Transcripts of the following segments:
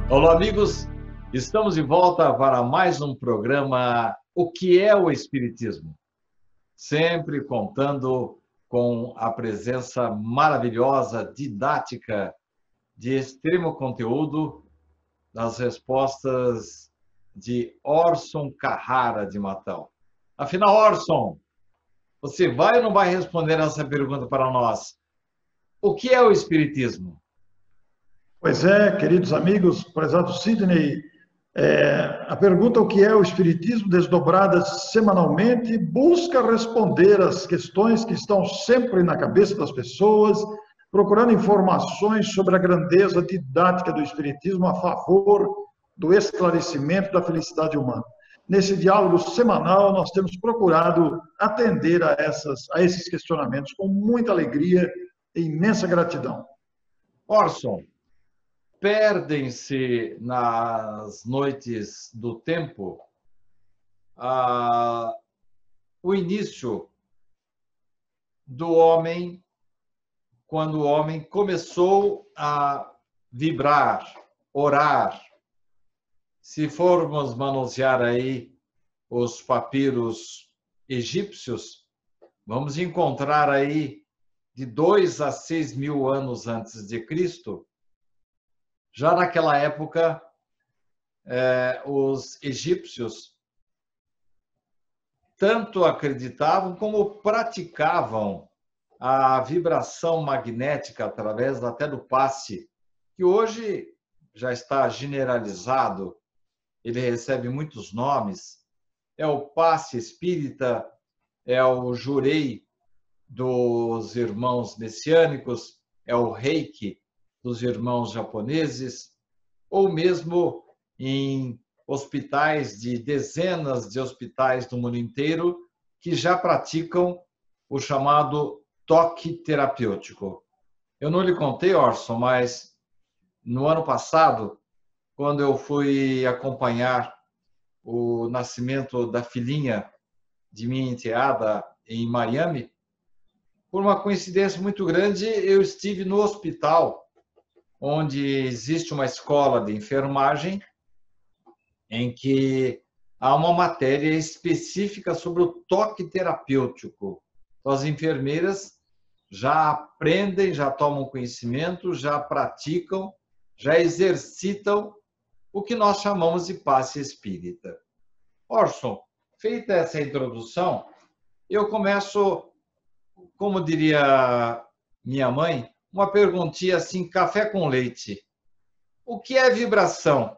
Olá, amigos! Estamos de volta para mais um programa O que é o Espiritismo? Sempre contando com a presença maravilhosa, didática, de extremo conteúdo, das respostas de Orson Carrara de Matão. Afinal, Orson, você vai ou não vai responder essa pergunta para nós? O que é o Espiritismo? Pois é, queridos amigos, prezado Sidney, a pergunta o que é o Espiritismo, desdobrada semanalmente, busca responder às questões que estão sempre na cabeça das pessoas, procurando informações sobre a grandeza didática do Espiritismo a favor do esclarecimento da felicidade humana. Nesse diálogo semanal, nós temos procurado atender a esses questionamentos com muita alegria e imensa gratidão. Orson, perdem-se nas noites do tempo o início do homem, quando o homem começou a vibrar, orar. Se formos manusear aí os papiros egípcios, vamos encontrar aí de 2 a 6 mil anos antes de Cristo. Já naquela época, os egípcios tanto acreditavam como praticavam a vibração magnética através até do passe, que hoje já está generalizado, ele recebe muitos nomes. É o passe espírita, é o jurei dos irmãos messiânicos, é o reiki dos irmãos japoneses, ou mesmo em hospitais de dezenas de hospitais do mundo inteiro que já praticam o chamado toque terapêutico. Eu não lhe contei, Orson, mas no ano passado, quando eu fui acompanhar o nascimento da filhinha de minha enteada em Miami, por uma coincidência muito grande, eu estive no hospital onde existe uma escola de enfermagem em que há uma matéria específica sobre o toque terapêutico. Então, as enfermeiras já aprendem, já tomam conhecimento, já praticam, já exercitam o que nós chamamos de passe espírita. Orson, feita essa introdução, eu começo, como diria minha mãe, uma perguntinha assim, café com leite. O que é vibração?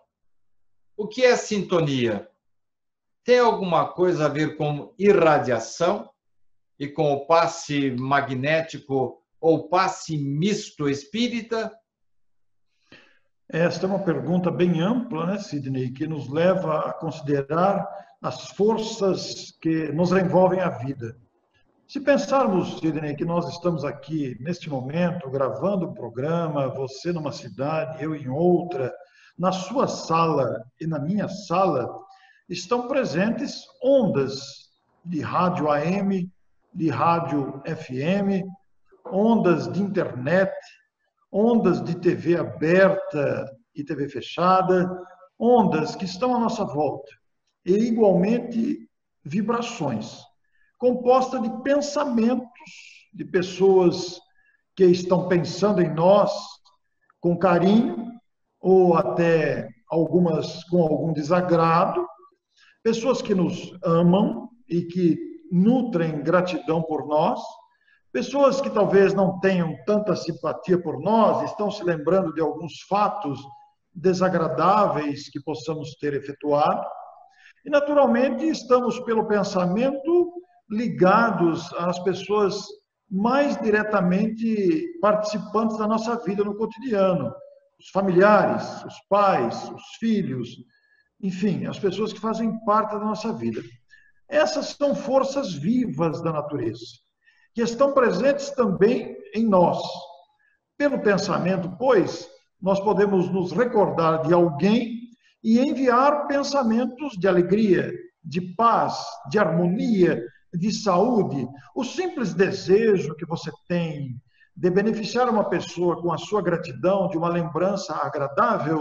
O que é sintonia? Tem alguma coisa a ver com irradiação e com o passe magnético ou passe misto espírita? Esta é uma pergunta bem ampla, né, Sidney, que nos leva a considerar as forças que nos envolvem a vida. Se pensarmos, Sidney, que nós estamos aqui, neste momento, gravando um programa, você numa cidade, eu em outra, na sua sala e na minha sala, estão presentes ondas de rádio AM, de rádio FM, ondas de internet, ondas de TV aberta e TV fechada, ondas que estão à nossa volta, e igualmente vibrações, composta de pensamentos de pessoas que estão pensando em nós com carinho ou até algumas com algum desagrado, pessoas que nos amam e que nutrem gratidão por nós, pessoas que talvez não tenham tanta simpatia por nós, estão se lembrando de alguns fatos desagradáveis que possamos ter efetuado, e naturalmente estamos pelo pensamento ligados às pessoas mais diretamente participantes da nossa vida no cotidiano, os familiares, os pais, os filhos, enfim, as pessoas que fazem parte da nossa vida. Essas são forças vivas da natureza, que estão presentes também em nós. Pelo pensamento, pois, nós podemos nos recordar de alguém e enviar pensamentos de alegria, de paz, de harmonia, de saúde. O simples desejo que você tem de beneficiar uma pessoa com a sua gratidão, de uma lembrança agradável,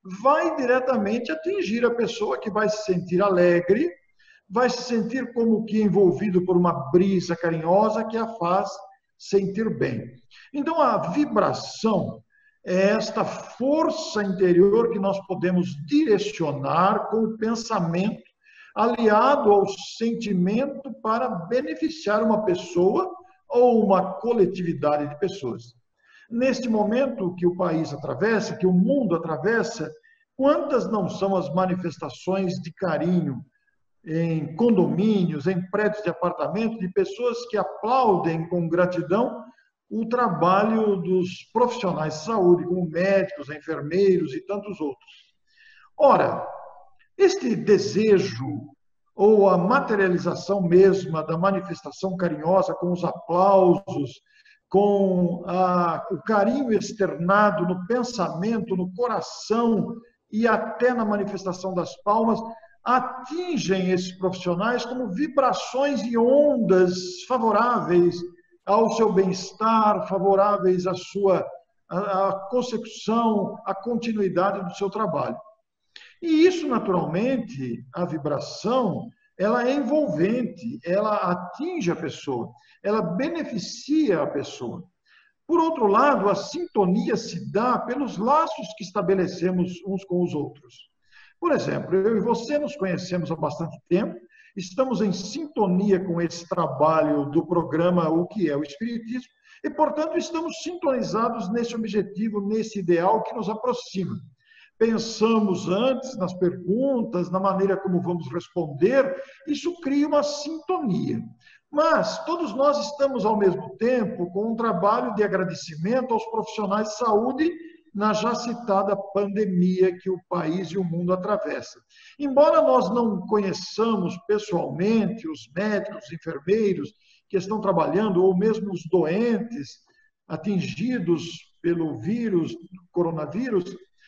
vai diretamente atingir a pessoa, que vai se sentir alegre, vai se sentir como que envolvido por uma brisa carinhosa que a faz sentir bem. Então, a vibração é esta força interior que nós podemos direcionar com o pensamento, aliado ao sentimento, para beneficiar uma pessoa ou uma coletividade de pessoas. Neste momento que o país atravessa, que o mundo atravessa, quantas não são as manifestações de carinho em condomínios, em prédios de apartamento, de pessoas que aplaudem com gratidão o trabalho dos profissionais de saúde, como médicos, enfermeiros e tantos outros. Ora, este desejo, ou a materialização mesma da manifestação carinhosa, com os aplausos, com o carinho externado no pensamento, no coração e até na manifestação das palmas, atingem esses profissionais como vibrações e ondas favoráveis ao seu bem-estar, favoráveis à consecução, à continuidade do seu trabalho. E isso, naturalmente, a vibração, ela é envolvente, ela atinge a pessoa, ela beneficia a pessoa. Por outro lado, a sintonia se dá pelos laços que estabelecemos uns com os outros. Por exemplo, eu e você nos conhecemos há bastante tempo, estamos em sintonia com esse trabalho do programa O que é o Espiritismo, e, portanto, estamos sintonizados nesse objetivo, nesse ideal que nos aproxima. Pensamos antes nas perguntas, na maneira como vamos responder, isso cria uma sintonia. Mas todos nós estamos, ao mesmo tempo, com um trabalho de agradecimento aos profissionais de saúde na já citada pandemia que o país e o mundo atravessam. Embora nós não conheçamos pessoalmente os médicos, os enfermeiros que estão trabalhando, ou mesmo os doentes atingidos pelo vírus, coronavírus,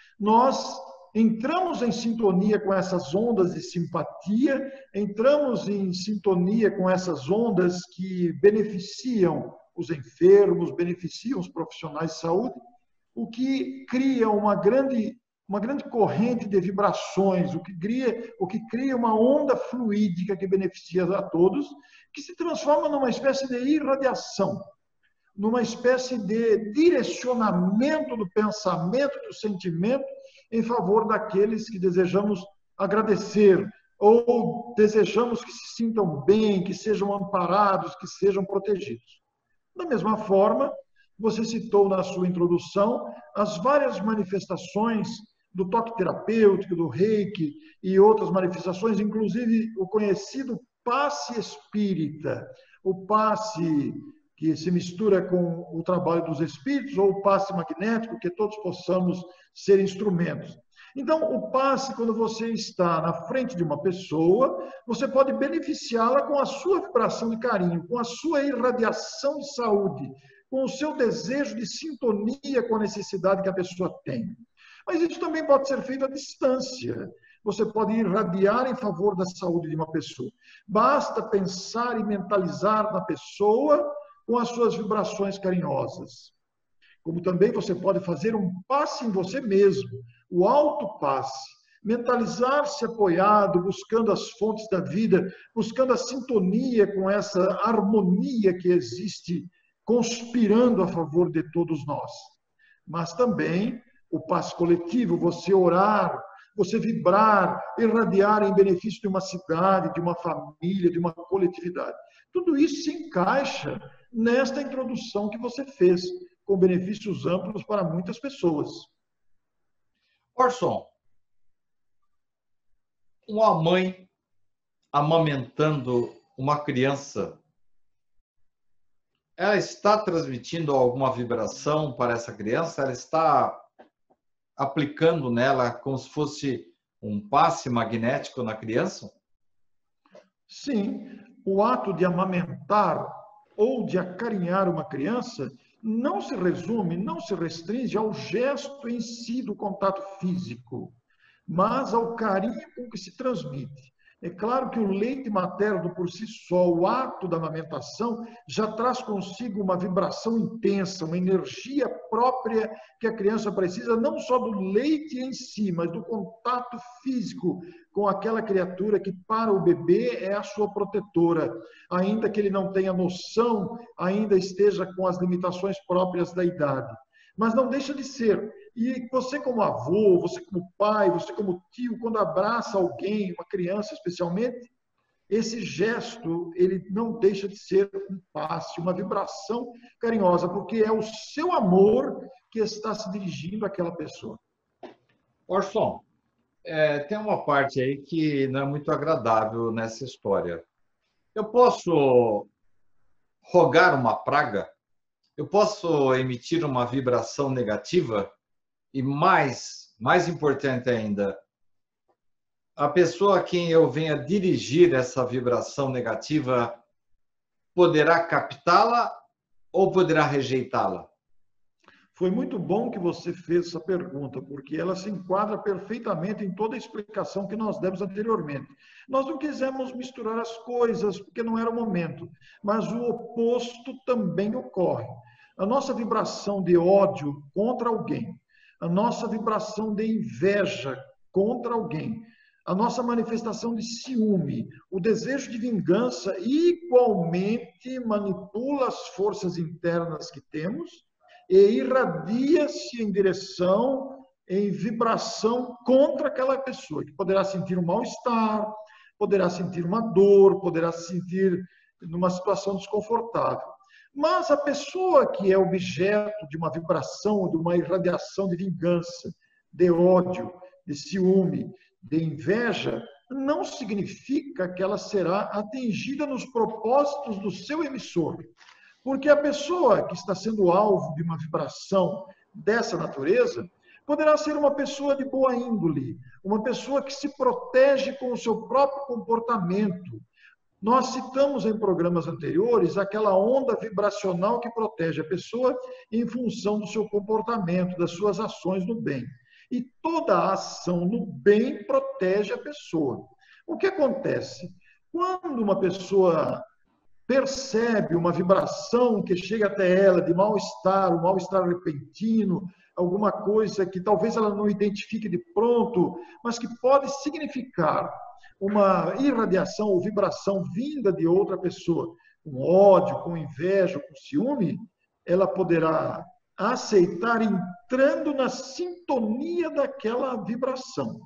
nós entramos em sintonia com essas ondas de simpatia, entramos em sintonia com essas ondas que beneficiam os enfermos, beneficiam os profissionais de saúde, o que cria uma grande corrente de vibrações, o que cria uma onda fluídica que beneficia a todos, que se transforma numa espécie de irradiação, numa espécie de direcionamento do pensamento, do sentimento, em favor daqueles que desejamos agradecer, ou desejamos que se sintam bem, que sejam amparados, que sejam protegidos. Da mesma forma, você citou na sua introdução as várias manifestações do toque terapêutico, do reiki e outras manifestações, inclusive o conhecido passe espírita, o passe que se mistura com o trabalho dos espíritos, ou o passe magnético, que todos possamos ser instrumentos. Então, o passe, quando você está na frente de uma pessoa, você pode beneficiá-la com a sua vibração de carinho, com a sua irradiação de saúde, com o seu desejo de sintonia com a necessidade que a pessoa tem. Mas isso também pode ser feito à distância. Você pode irradiar em favor da saúde de uma pessoa. Basta pensar e mentalizar na pessoa com as suas vibrações carinhosas. Como também você pode fazer um passe em você mesmo, o autopasse, mentalizar-se apoiado, buscando as fontes da vida, buscando a sintonia com essa harmonia que existe, conspirando a favor de todos nós. Mas também o passe coletivo, você orar, você vibrar, irradiar em benefício de uma cidade, de uma família, de uma coletividade. Tudo isso se encaixa nesta introdução que você fez, com benefícios amplos para muitas pessoas. Orson, uma mãe amamentando uma criança, ela está transmitindo alguma vibração para essa criança? Ela está aplicando nela como se fosse um passe magnético na criança? Sim, o ato de amamentar ou de acarinhar uma criança não se resume, não se restringe ao gesto em si do contato físico, mas ao carinho com que se transmite. É claro que o leite materno por si só, o ato da amamentação, já traz consigo uma vibração intensa, uma energia própria que a criança precisa, não só do leite em si, mas do contato físico com aquela criatura que para o bebê é a sua protetora, ainda que ele não tenha noção, ainda esteja com as limitações próprias da idade. Mas não deixa de ser. E você como avô, você como pai, você como tio, quando abraça alguém, uma criança especialmente, esse gesto, ele não deixa de ser um passe, uma vibração carinhosa, porque é o seu amor que está se dirigindo àquela pessoa. Orson, tem uma parte aí que não é muito agradável nessa história. Eu posso rogar uma praga? Eu posso emitir uma vibração negativa? E mais importante ainda, a pessoa a quem eu venha dirigir essa vibração negativa poderá captá-la ou poderá rejeitá-la? Foi muito bom que você fez essa pergunta, porque ela se enquadra perfeitamente em toda a explicação que nós demos anteriormente. Nós não quisemos misturar as coisas, porque não era o momento, mas o oposto também ocorre. A nossa vibração de ódio contra alguém, a nossa vibração de inveja contra alguém, a nossa manifestação de ciúme, o desejo de vingança, igualmente manipula as forças internas que temos e irradia-se em direção, em vibração contra aquela pessoa, que poderá sentir um mal-estar, poderá sentir uma dor, poderá se sentir numa situação desconfortável. Mas a pessoa que é objeto de uma vibração, de uma irradiação de vingança, de ódio, de ciúme, de inveja, não significa que ela será atingida nos propósitos do seu emissor. Porque a pessoa que está sendo alvo de uma vibração dessa natureza poderá ser uma pessoa de boa índole, uma pessoa que se protege com o seu próprio comportamento. Nós citamos em programas anteriores aquela onda vibracional que protege a pessoa em função do seu comportamento, das suas ações no bem. E toda a ação no bem protege a pessoa. O que acontece? Quando uma pessoa percebe uma vibração que chega até ela de mal-estar, um mal-estar repentino, alguma coisa que talvez ela não identifique de pronto, mas que pode significar uma irradiação ou vibração vinda de outra pessoa, com ódio, com inveja, com ciúme, ela poderá aceitar entrando na sintonia daquela vibração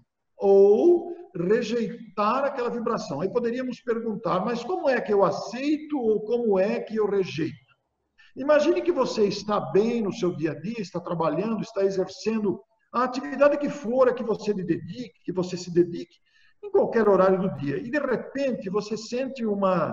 ou rejeitar aquela vibração. Aí poderíamos perguntar, mas como é que eu aceito ou como é que eu rejeito? Imagine que você está bem no seu dia a dia, está trabalhando, está exercendo a atividade que for a que você se dedique, em qualquer horário do dia. E, de repente, você sente uma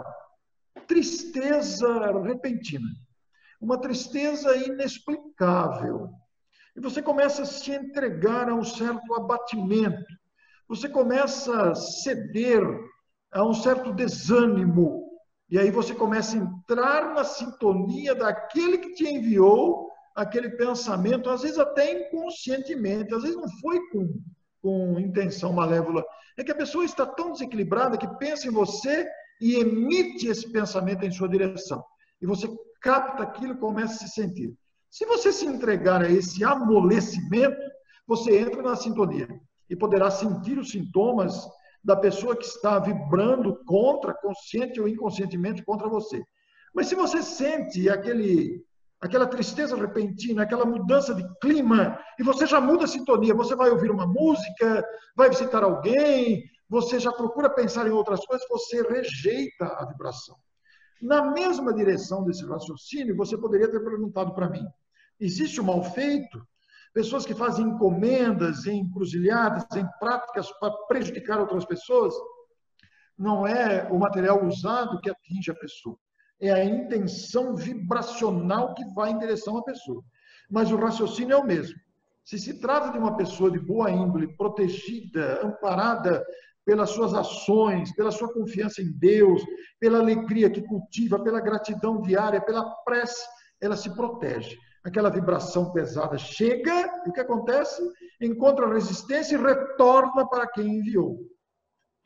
tristeza repentina, uma tristeza inexplicável. E você começa a se entregar a um certo abatimento, você começa a ceder a um certo desânimo, e aí você começa a entrar na sintonia daquele que te enviou aquele pensamento, às vezes até inconscientemente, às vezes não foi com intenção malévola, é que a pessoa está tão desequilibrada que pensa em você e emite esse pensamento em sua direção. E você capta aquilo e começa a se sentir. Se você se entregar a esse amolecimento, você entra na sintonia e poderá sentir os sintomas da pessoa que está vibrando contra, consciente ou inconscientemente contra você. Mas se você sente aquela tristeza repentina, aquela mudança de clima, e você já muda a sintonia, você vai ouvir uma música, vai visitar alguém, você já procura pensar em outras coisas, você rejeita a vibração. Na mesma direção desse raciocínio, você poderia ter perguntado para mim, existe o mal feito? Pessoas que fazem encomendas em encruzilhadas, em práticas para prejudicar outras pessoas? Não é o material usado que atinge a pessoa. É a intenção vibracional que vai em direção à pessoa. Mas o raciocínio é o mesmo. Se se trata de uma pessoa de boa índole, protegida, amparada pelas suas ações, pela sua confiança em Deus, pela alegria que cultiva, pela gratidão diária, pela prece, ela se protege. Aquela vibração pesada chega, e o que acontece? Encontra resistência e retorna para quem enviou.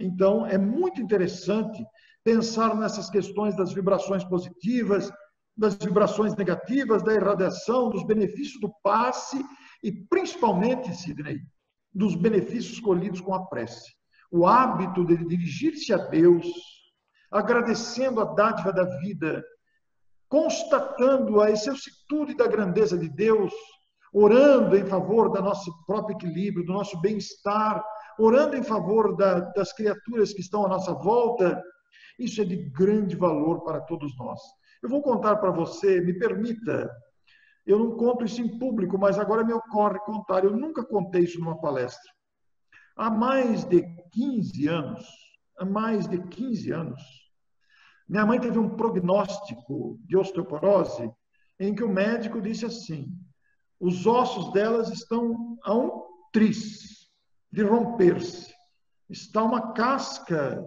Então, é muito interessante pensar nessas questões das vibrações positivas, das vibrações negativas, da irradiação, dos benefícios do passe e, principalmente, Sidney, dos benefícios colhidos com a prece. O hábito de dirigir-se a Deus, agradecendo a dádiva da vida, constatando a excelsitude da grandeza de Deus, orando em favor do nosso próprio equilíbrio, do nosso bem-estar, orando em favor das criaturas que estão à nossa volta, isso é de grande valor para todos nós. Eu vou contar para você, me permita, eu não conto isso em público, mas agora me ocorre contar, eu nunca contei isso numa palestra. Há mais de 15 anos, minha mãe teve um prognóstico de osteoporose em que o médico disse assim: os ossos delas estão a um tris de romper-se. Está uma casca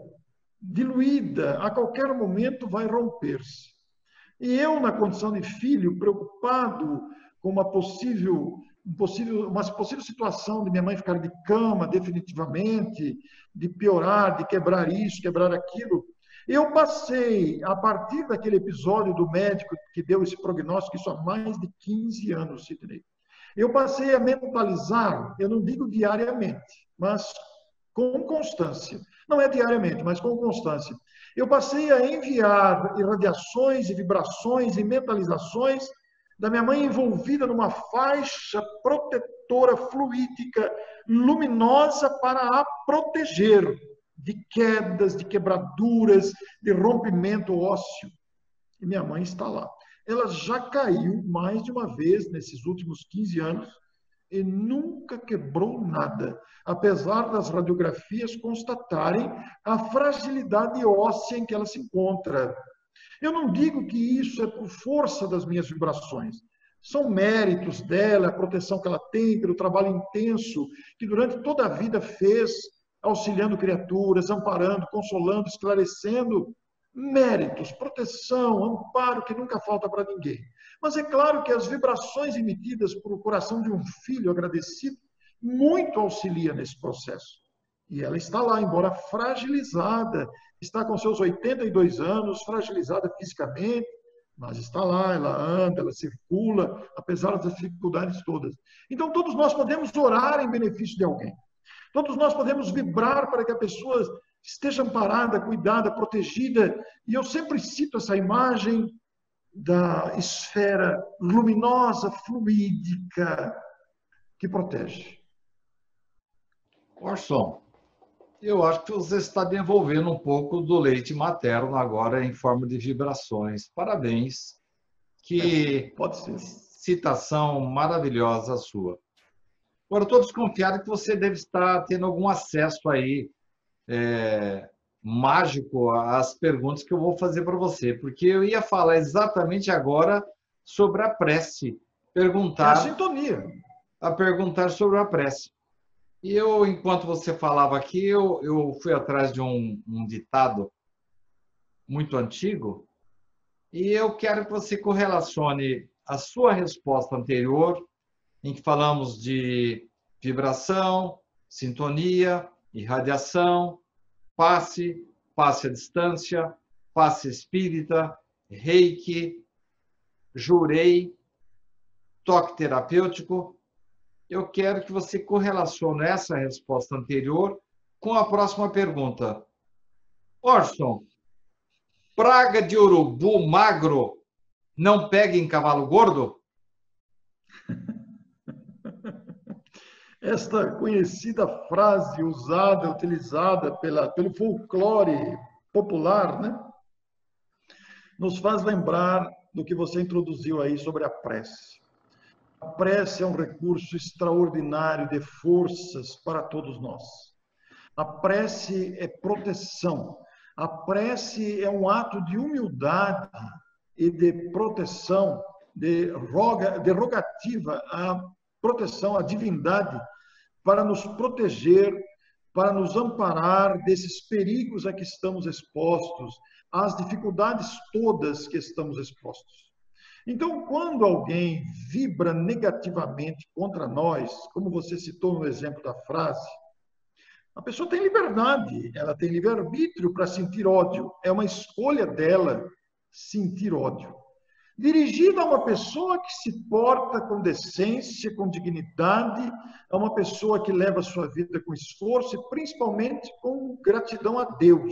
diluída, a qualquer momento vai romper-se. E eu, na condição de filho, preocupado com uma possível situação de minha mãe ficar de cama definitivamente, de piorar, de quebrar isso, quebrar aquilo, eu passei, a partir daquele episódio do médico que deu esse prognóstico, isso há mais de 15 anos, Sidney, eu passei a mentalizar, eu não digo diariamente, mas com constância. Não é diariamente, mas com constância. Eu passei a enviar irradiações e vibrações e mentalizações da minha mãe envolvida numa faixa protetora fluídica luminosa para a proteger de quedas, de quebraduras, de rompimento ósseo. E minha mãe está lá. Ela já caiu mais de uma vez nesses últimos 15 anos e nunca quebrou nada, apesar das radiografias constatarem a fragilidade óssea em que ela se encontra. Eu não digo que isso é por força das minhas vibrações. São méritos dela, a proteção que ela tem, pelo trabalho intenso que durante toda a vida fez, auxiliando criaturas, amparando, consolando, esclarecendo. Méritos, proteção, amparo que nunca falta para ninguém. Mas é claro que as vibrações emitidas por o coração de um filho agradecido muito auxilia nesse processo. E ela está lá, embora fragilizada, está com seus 82 anos, fragilizada fisicamente, mas está lá, ela anda, ela circula, apesar das dificuldades todas. Então, todos nós podemos orar em benefício de alguém. Todos nós podemos vibrar para que a pessoa esteja amparada, cuidada, protegida. E eu sempre cito essa imagem da esfera luminosa, fluídica, que protege. Orson, eu acho que você está desenvolvendo um pouco do leite materno agora em forma de vibrações. Parabéns. Que pode ser. Citação maravilhosa sua. Agora, estou desconfiado que você deve estar tendo algum acesso aí mágico às perguntas que eu vou fazer para você, porque eu ia falar exatamente agora sobre a prece. A sintonia. A perguntar sobre a prece. E eu, enquanto você falava aqui, eu fui atrás de um ditado muito antigo e eu quero que você correlacione a sua resposta anterior, em que falamos de vibração, sintonia, irradiação, passe à distância, passe espírita, reiki, jurei, toque terapêutico. Eu quero que você correlacione essa resposta anterior com a próxima pergunta. Orson, praga de urubu magro não pega em cavalo gordo? Esta conhecida frase usada, utilizada pelo folclore popular, né, nos faz lembrar do que você introduziu aí sobre a prece. A prece é um recurso extraordinário de forças para todos nós. A prece é proteção. A prece é um ato de humildade e de proteção, de rogativa à proteção, à divindade, para nos proteger, para nos amparar desses perigos a que estamos expostos, às dificuldades todas que estamos expostos. Então, quando alguém vibra negativamente contra nós, como você citou no exemplo da frase, A pessoa tem liberdade, ela tem livre-arbítrio para sentir ódio. É uma escolha dela sentir ódio. Dirigida a uma pessoa que se porta com decência, com dignidade, a uma pessoa que leva a sua vida com esforço e principalmente com gratidão a Deus,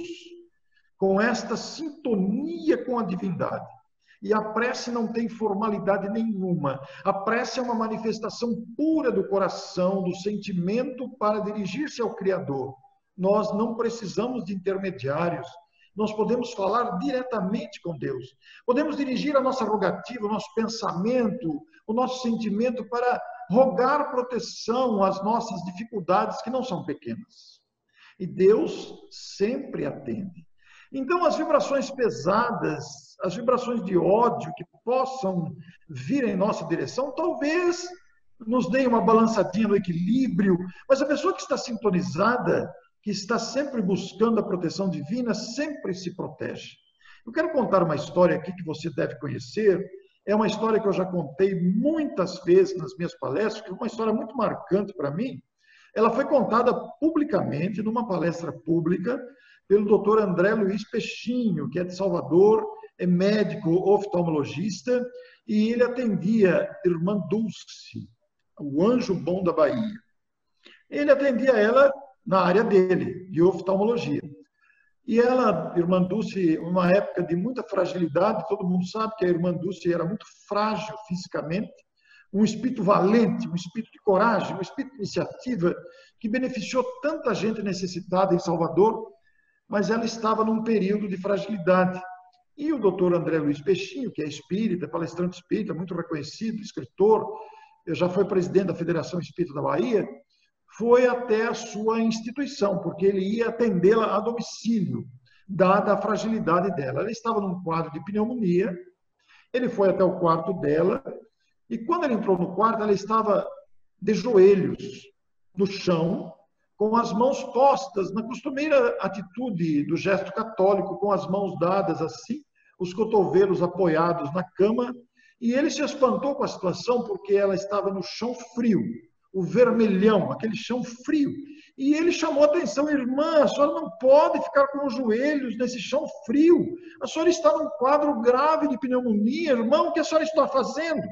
com esta sintonia com a divindade. E a prece não tem formalidade nenhuma. A prece é uma manifestação pura do coração, do sentimento para dirigir-se ao Criador. Nós não precisamos de intermediários. Nós podemos falar diretamente com Deus. Podemos dirigir a nossa rogativa, o nosso pensamento, o nosso sentimento para rogar proteção às nossas dificuldades, que não são pequenas. E Deus sempre atende. Então, as vibrações pesadas, as vibrações de ódio que possam vir em nossa direção, talvez nos deem uma balançadinha no equilíbrio, mas a pessoa que está sintonizada, que está sempre buscando a proteção divina, sempre se protege. Eu quero contar uma história aqui que você deve conhecer. É uma história que eu já contei muitas vezes nas minhas palestras, que é uma história muito marcante para mim. Ela foi contada publicamente, numa palestra pública, pelo Dr. André Luiz Peixinho, que é de Salvador, é médico oftalmologista, e ele atendia Irmã Dulce, o anjo bom da Bahia. Ele atendia ela na área dele, de oftalmologia. E ela, Irmã Dulce, uma época de muita fragilidade, todo mundo sabe que a Irmã Dulce era muito frágil fisicamente, um espírito valente, um espírito de coragem, um espírito de iniciativa, que beneficiou tanta gente necessitada em Salvador, mas ela estava num período de fragilidade. E o doutor André Luiz Peixinho, que é espírita, palestrante espírita, muito reconhecido, escritor, já foi presidente da Federação Espírita da Bahia, foi até a sua instituição, porque ele ia atendê-la a domicílio, dada a fragilidade dela. Ela estava num quadro de pneumonia, ele foi até o quarto dela, e quando ele entrou no quarto, ela estava de joelhos no chão, com as mãos postas, na costumeira atitude do gesto católico, com as mãos dadas assim, os cotovelos apoiados na cama, e ele se espantou com a situação, porque ela estava no chão frio, o vermelhão, aquele chão frio. E ele chamou a atenção: irmã, a senhora não pode ficar com os joelhos nesse chão frio. A senhora está num quadro grave de pneumonia, irmão, o que a senhora está fazendo?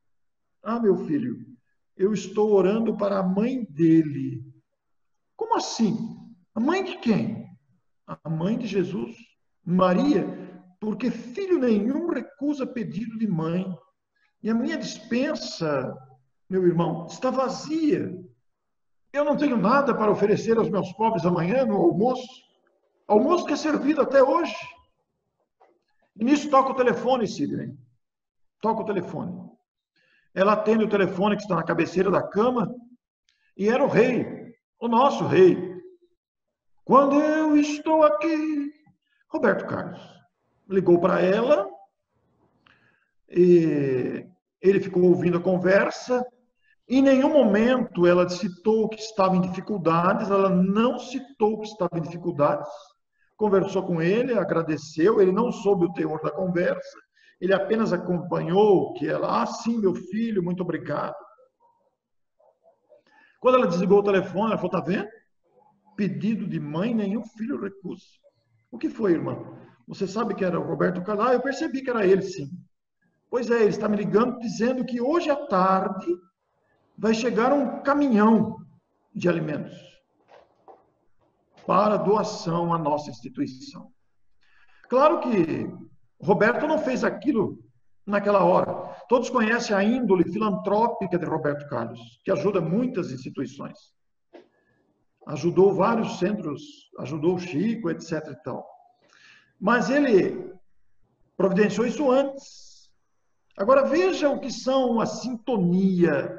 Ah, meu filho, eu estou orando para a mãe dele. Como assim? A mãe de quem? A mãe de Jesus, Maria, porque filho nenhum recusa pedido de mãe. E a minha despensa, meu irmão, está vazia. Eu não tenho nada para oferecer aos meus pobres amanhã no almoço. Almoço que é servido até hoje. E nisso toca o telefone, Sidney. Toca o telefone. Ela atende o telefone que está na cabeceira da cama, e era o rei, o nosso rei. Quando eu estou aqui, Roberto Carlos ligou para ela, e ele ficou ouvindo a conversa. Em nenhum momento ela citou que estava em dificuldades, ela não citou que estava em dificuldades. Conversou com ele, agradeceu, ele não soube o teor da conversa, ele apenas acompanhou que ela, sim, meu filho, muito obrigado. Quando ela desligou o telefone, ela falou: tá vendo? Pedido de mãe, nenhum filho recusa. O que foi, irmã? Você sabe que era o Roberto Carlos? Ah, eu percebi que era ele, sim. Pois é, ele está me ligando dizendo que hoje à tarde vai chegar um caminhão de alimentos para doação à nossa instituição. Claro que Roberto não fez aquilo naquela hora. Todos conhecem a índole filantrópica de Roberto Carlos, que ajuda muitas instituições. Ajudou vários centros, ajudou o Chico, etc. e tal. Mas ele providenciou isso antes. Agora veja o que são a sintonia.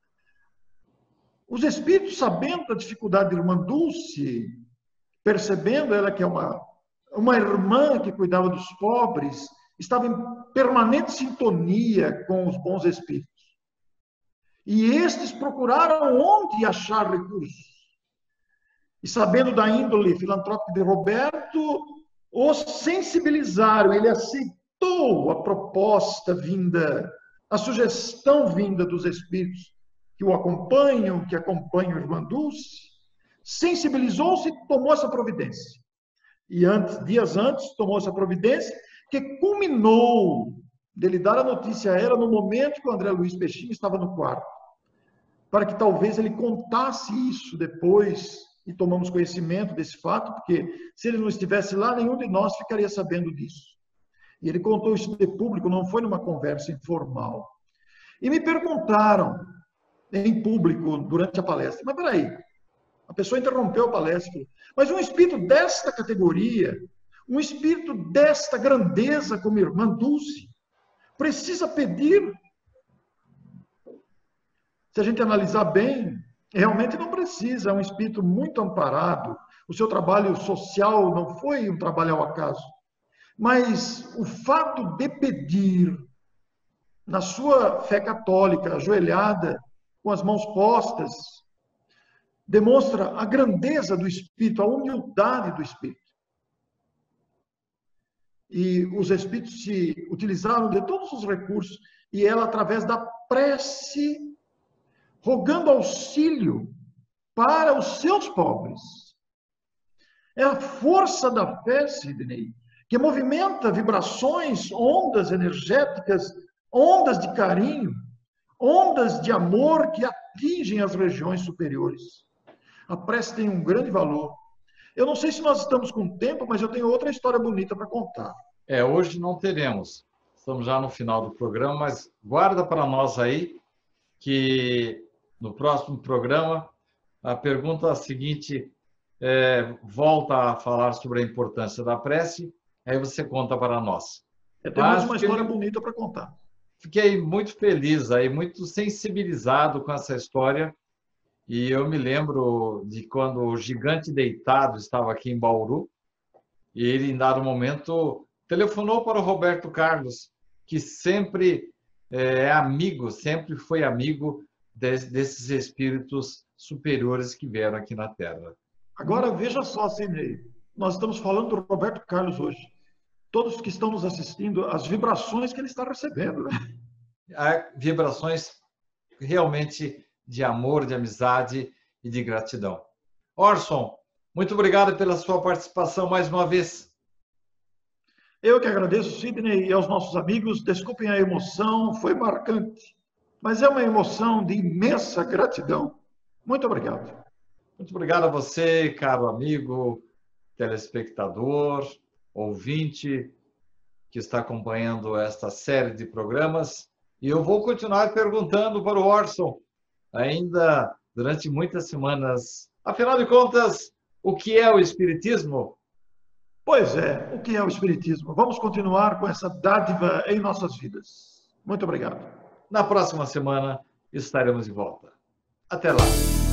Os espíritos, sabendo da dificuldade de Irmã Dulce, percebendo ela que é uma irmã que cuidava dos pobres, estava em permanente sintonia com os bons espíritos. E estes procuraram onde achar recursos. E sabendo da índole filantrópica de Roberto, o sensibilizaram, ele aceitou a proposta vinda, a sugestão vinda dos espíritos que o acompanham, que acompanham a Irmã Dulce, sensibilizou-se e tomou essa providência. E dias antes, tomou essa providência, que culminou dele dar a notícia a ela no momento que o André Luiz Peixinho estava no quarto, para que talvez ele contasse isso depois, e tomamos conhecimento desse fato, porque se ele não estivesse lá, nenhum de nós ficaria sabendo disso. E ele contou isso de público, não foi numa conversa informal. E me perguntaram, em público, durante a palestra, mas peraí, a pessoa interrompeu a palestra, mas um espírito desta categoria, um espírito desta grandeza como irmã Dulce, precisa pedir? Se a gente analisar bem, realmente não precisa, é um espírito muito amparado. O seu trabalho social não foi um trabalho ao acaso. Mas o fato de pedir, na sua fé católica, ajoelhada, com as mãos postas, demonstra a grandeza do espírito, a humildade do espírito. E os espíritos se utilizaram de todos os recursos, e ela, através da prece, rogando auxílio para os seus pobres. É a força da fé, Sidney, que movimenta vibrações, ondas energéticas, ondas de carinho, ondas de amor que atingem as regiões superiores. A prece tem um grande valor. Eu não sei se nós estamos com tempo, mas eu tenho outra história bonita para contar. Hoje não teremos. Estamos já no final do programa, mas guarda para nós aí que no próximo programa a pergunta seguinte volta a falar sobre a importância da prece, aí você conta para nós. Temos uma história bonita para contar. Fiquei muito feliz aí, muito sensibilizado com essa história. E eu me lembro de quando o Gigante Deitado estava aqui em Bauru, e ele, em dado momento, telefonou para o Roberto Carlos, que sempre é amigo, sempre foi amigo desses espíritos superiores que vieram aqui na Terra. Agora, veja só, Sidney, nós estamos falando do Roberto Carlos hoje. Todos que estão nos assistindo, as vibrações que ele está recebendo. Há vibrações realmente de amor, de amizade e de gratidão. Orson, muito obrigado pela sua participação mais uma vez. Eu que agradeço, Sidney, e aos nossos amigos. Desculpem a emoção, foi marcante, mas é uma emoção de imensa gratidão. Muito obrigado. Muito obrigado a você, caro amigo, telespectador, ouvinte, que está acompanhando esta série de programas. E eu vou continuar perguntando para o Orson, ainda durante muitas semanas. Afinal de contas, o que é o Espiritismo? Pois é, o que é o Espiritismo? Vamos continuar com essa dádiva em nossas vidas. Muito obrigado. Na próxima semana estaremos de volta. Até lá.